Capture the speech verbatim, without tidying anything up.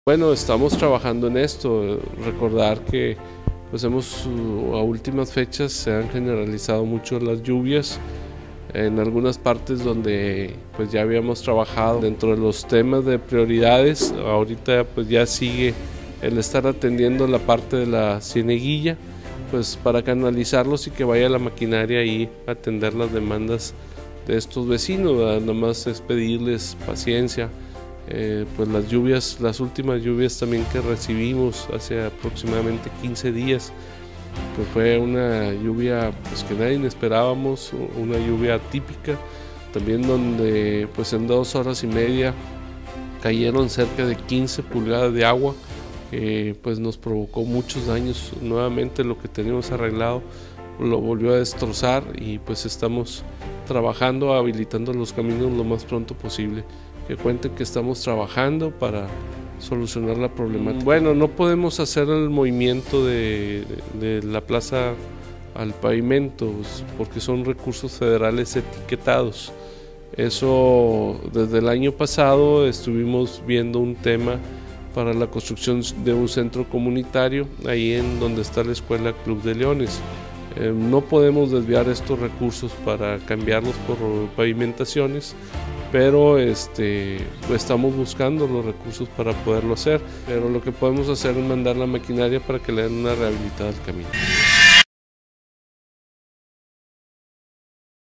Bueno, estamos trabajando en esto, recordar que pues hemos a últimas fechas se han generalizado mucho las lluvias en algunas partes donde pues ya habíamos trabajado dentro de los temas de prioridades. Ahorita pues ya sigue el estar atendiendo la parte de la cieneguilla, pues para canalizarlos y que vaya la maquinaria ahí a atender las demandas de estos vecinos. Nada más es pedirles paciencia. Eh, pues las lluvias, las últimas lluvias también que recibimos hace aproximadamente quince días, pues fue una lluvia pues que nadie esperábamos, una lluvia atípica, también donde pues en dos horas y media cayeron cerca de quince pulgadas de agua, que pues nos provocó muchos daños. Nuevamente lo que teníamos arreglado lo volvió a destrozar y pues estamos trabajando, habilitando los caminos lo más pronto posible. Que cuenten que estamos trabajando para solucionar la problemática. Bueno, no podemos hacer el movimiento de, de, de la plaza al pavimento porque son recursos federales etiquetados. Eso desde el año pasado estuvimos viendo un tema para la construcción de un centro comunitario ahí en donde está la escuela Club de Leones. Eh, no podemos desviar estos recursos para cambiarlos por pavimentaciones, pero este, pues estamos buscando los recursos para poderlo hacer, pero lo que podemos hacer es mandar la maquinaria para que le den una rehabilitada al camino.